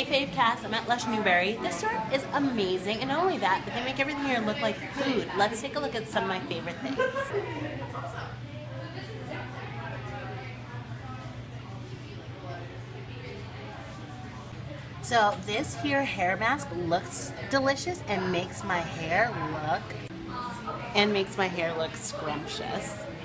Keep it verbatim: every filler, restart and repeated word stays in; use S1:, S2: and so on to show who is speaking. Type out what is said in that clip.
S1: Fave Cass, I'm at Lush Newberry. This store is amazing, and not only that, but they make everything here look like food. Let's take a look at some of my favorite things. So this here hair mask looks delicious and makes my hair look and makes my hair look scrumptious.